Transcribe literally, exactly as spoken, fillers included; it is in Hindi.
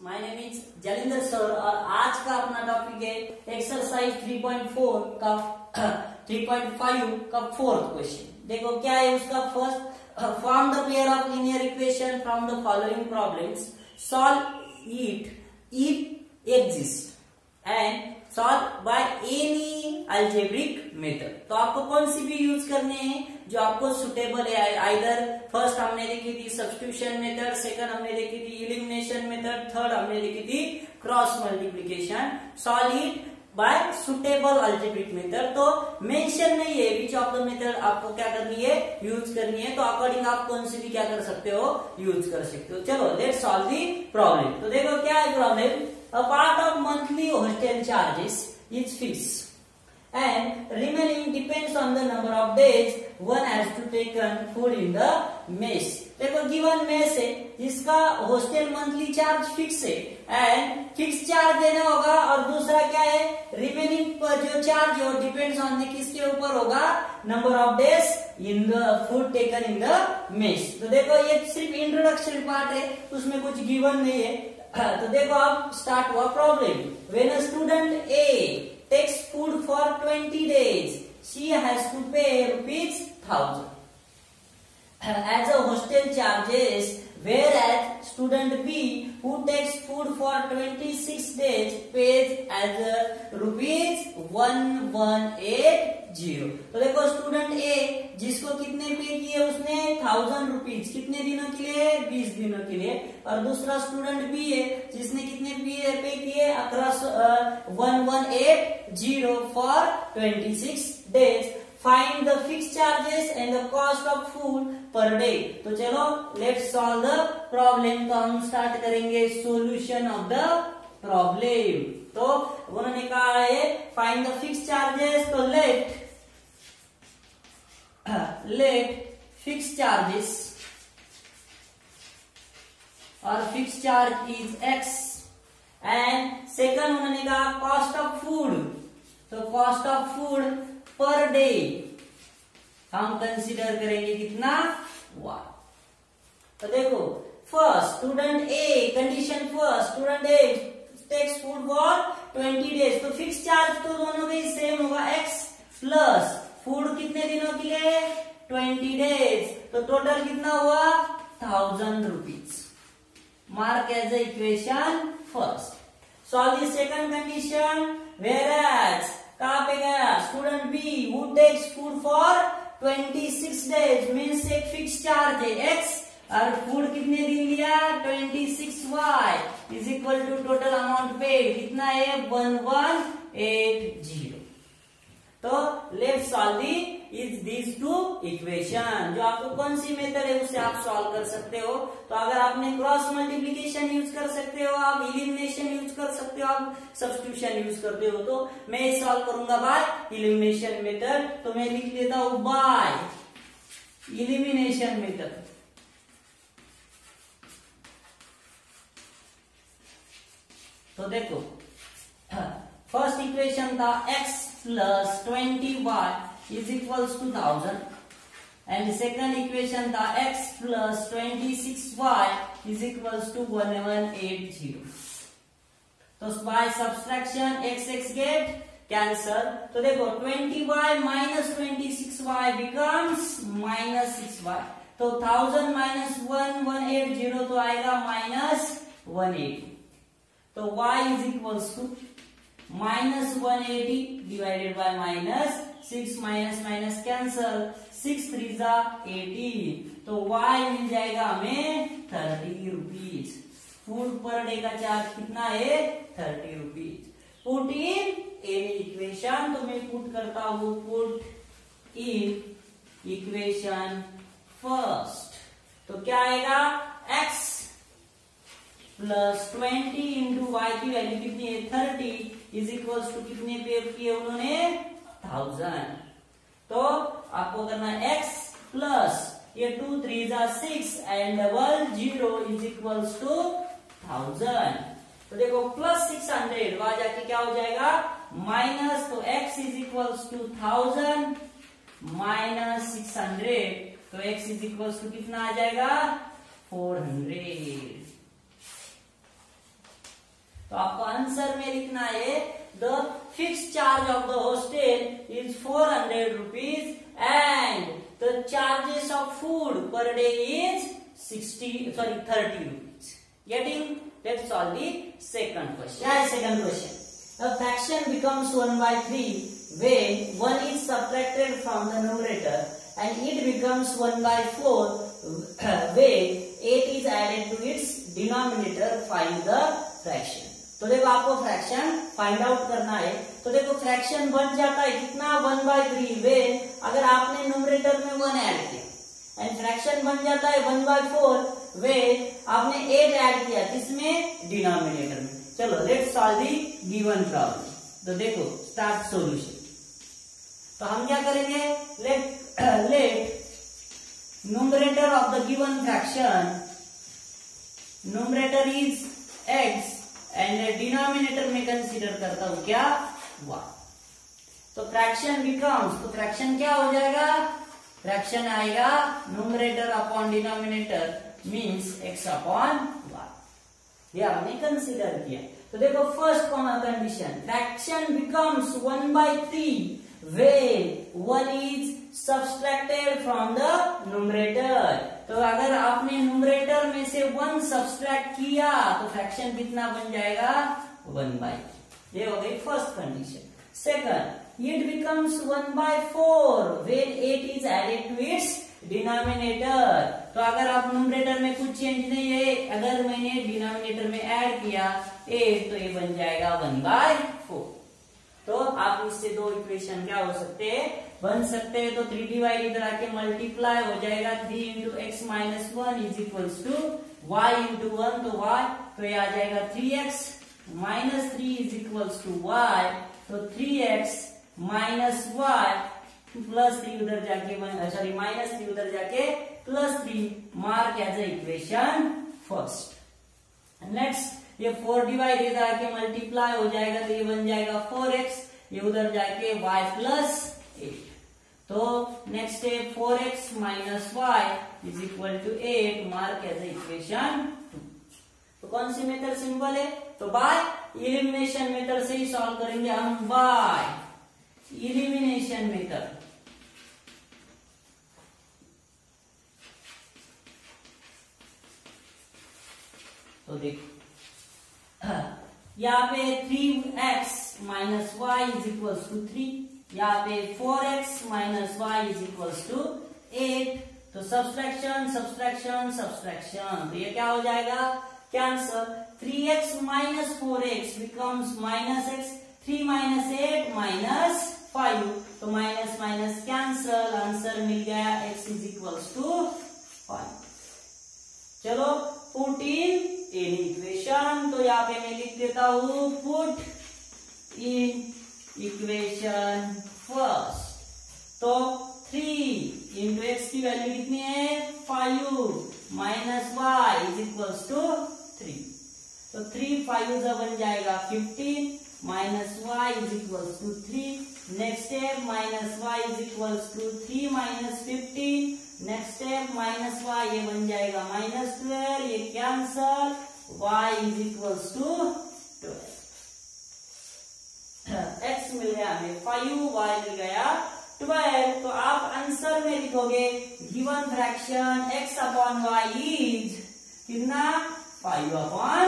My name is Jalindar sir और आज का अपना टॉपिक है एक्सरसाइज थ्री पॉइंट फोर का थ्री पॉइंट फाइव का फोर्थ क्वेश्चन। देखो क्या है उसका। First, form the pair of linear equation from the following problems, solve it if exist and solve by any algebraic method. तो आपको कौन सी भी यूज करने हैं जो आपको सुटेबल है। आइदर फर्स्ट हमने देखी थी सब्स्टिट्यूशन मेथड, सेकंड हमने देखी थी एलिमिनेशन मेथड, थर्ड हमने देखी थी cross multiplication. Solve it by suitable algebraic method. तो मेंशन नहीं है विच ऑफ द मेथड आपको क्या करनी है, यूज करनी है। तो अकॉर्डिंग आप कौन सी भी क्या कर सकते हो, यूज कर सकते हो। चलो लेट्स सॉल्व दी प्रॉब्लम। तो देखो क्या है problem. A part of monthly hostel charges is fixed and remaining depends on the number of days one has to take food in the mess. देखो गिवन मेस है जिसका हॉस्टल मंथली चार्ज फिक्स है एंड फिक्स चार्ज देना होगा, और दूसरा क्या है रिमेनिंग पर जो चार्ज है वो डिपेंड्स ऑन किसके ऊपर होगा, number of days in the food taken in the mess. तो देखो ये सिर्फ इंट्रोडक्शन पार्ट है, उसमें कुछ गिवन नहीं है। तो देखो अब स्टार्ट हुआ problem. When a student A takes food for twenty days she has to pay rupees thousand as a hostel charges, whereas student B who takes food for twenty-six days pays as a rupees one one eight zero। तो देखो स्टूडेंट ए जिसको कितने पे किए उसने थाउजेंड रुपीज, कितने दिनों के लिए, बीस दिनों के लिए। और दूसरा स्टूडेंट बी है जिसने कितने पे किए across one one eight zero for twenty six days. Find the fix charges and the cost of food per day. तो चलो लेट्स सॉल्व द प्रॉब्लम। तो हम स्टार्ट करेंगे सॉल्यूशन ऑफ द प्रॉब्लम। तो उन्होंने कहा है फाइंड द फिक्स चार्जेस। तो लेट लेट फिक्स चार्जेस और fix charge is X and second उन्होंने कहा कॉस्ट ऑफ फूड। तो cost of food per day हम कंसीडर करेंगे कितना, वन। तो देखो first student A, condition first student A takes food for twenty days. तो फिक्स चार्ज तो दोनों का ही सेम होगा, एक्स प्लस फूड कितने दिनों के लिए, ट्वेंटी डेज। तो टोटल कितना हुआ, thousand rupees. Mark as a equation first. Solve the second condition. Whereas कहां पे गया, student B who takes food for twenty six days means एक फिक्स चार्ज है एक्स और फूड कितने दिन लिया, twenty six Y is equal to total amount paid कितना है, वन वन एट जीरो। तो let's solve the is this two equation. जो आपको कौन सी मेथड है उससे आप सॉल्व कर सकते हो। तो अगर आपने क्रॉस मल्टीप्लिकेशन यूज कर सकते हो, आप एलिमिनेशन यूज कर सकते हो, आप सब्स्टिट्यूशन यूज करते हो। तो मैं सॉल्व करूंगा बाय एलिमिनेशन मेथड। तो मैं लिख देता हूं बाय एलिमिनेशन मेथड। तो देखो फर्स्ट इक्वेशन था x plus twenty Y is equals to thousand and second equation था x plus twenty six Y is equals to one one eight zero. तो by subtraction x x get cancel. तो देखो twenty Y minus twenty six Y becomes minus six Y. तो thousand minus one one eight zero तो आएगा माइनस वन एटी। तो y is equals to minus one eighty divided by minus six, minus minus cancel, six three जा एटी। तो y मिल जाएगा हमें thirty rupees. Food per day का चार्ज कितना है, thirty rupees. Put in any equation. तो मैं पुट करता हूं पुट इन इक्वेशन फर्स्ट। तो क्या आएगा, x plus twenty into Y की वैल्यू कितनी है, थर्टी इज इक्वल्स टू कितने पे किए उन्होंने, थाउजेंड। तो आपको करना है x प्लस ये टू थ्री जा six and double zero is equals to thousand. तो देखो प्लस सिक्स हंड्रेड वहां जाके क्या हो जाएगा, माइनस। तो x is equals to thousand minus six hundred. तो x इज इक्वल्स टू कितना आ जाएगा, four hundred. charge of the hostel is four hundred rupees and the charges of food per day is sixty sorry thirty rupees. Getting? Let's solve the second question. Yeah, second question. A fraction becomes one by three when one is subtracted from the numerator and it becomes one by four when eight is added to its denominator. Find the fraction. तो देखो आपको फ्रैक्शन फाइंड आउट करना है. तो देखो फ्रैक्शन बन जाता है कितना वन बाय थ्री वे अगर आपने न्यूमरेटर में वन ऐड किया एंड फ्रैक्शन बन जाता है वन बाय फोर वे आपने एट ऐड किया किसमें डिनोमिनेटर में. चलो let's solve the given problem. तो देखो स्टार्ट सॉल्यूशन. तो हम क्या करेंगे let let numerator of the given fraction numerator is X and denominator में कंसीडर करता हूं क्या वाई. तो फ्रैक्शन बिकम्स तो फ्रैक्शन क्या हो जाएगा फ्रैक्शन आएगा numerator upon denominator means X upon Y. ये हमने कंसीडर किया. तो देखो first condition fraction becomes one by three when one is subtracted from the numerator. तो अगर आपने न्यूमरेटर में से वन सब्सट्रैक्ट किया तो फ्रैक्शन कितना बन जाएगा वन बाय. ये हो गई first condition. Second it becomes one by four when eight is added to its denominator. तो अगर आप न्यूमरेटर में कुछ चेंज नहीं है अगर मैंने डिनोमिनेटर में ऐड किया एट तो ये बन जाएगा वन बाय फोर. तो आप इससे दो इक्वेशन क्या हो सकते हैं बन सकते हैं. तो थ्री डिवाइड इधर आके मल्टीप्लाई हो जाएगा three into X minus one is equals to Y into one. तो वाई तो ये आ जाएगा three X minus three is equals to Y. तो three X minus Y plus three उधर जाके सॉरी माइनस थ्री उधर जाके plus three mark as a equation first. Next ये फोर डिवाइड इधर आके मल्टीप्लाई हो जाएगा तो ये बन जाएगा फोर एक्स ये उधर जाके y प्लस एट. तो नेक्स्ट है four X minus Y is equal to eight mark as equation two. तो कौन सी मेथड सिंपल है तो बाय इलिमिनेशन मेथड से ही सॉल्व करेंगे हम. By elimination method. तो देखो यहाँ पे three X minus Y is equals to three. यहाँ पे four X minus Y is equals to eight. तो सब्सट्रैक्शन सब्सट्रैक्शन सब्सट्रैक्शन तो ये क्या हो जाएगा cancel. Three X minus four X becomes minus X. Three minus eight minus five. तो माइनस माइनस कैंसल आंसर मिल गया X is equals to five. चलो पुट इन इन इक्वेशन. तो यहाँ पे मैं लिख देता हूं पुट इन इक्वेशन फर्स्ट. तो थ्री इंटू एक्स की वैल्यू कितनी है five minus Y is equals to three. तो थ्री फाइव जब बन जाएगा fifteen minus Y is equals to three. Next step minus Y is equals to three minus fifteen. Next step minus Y ये बन जाएगा माइनस ट्वेल्व. ये cancel y is equals to twelve. x मिल गया हमें फाइव y मिल गया ट्वेल्व. तो आप आंसर में लिखोगे given fraction x upon y is कितना फाइव अपॉन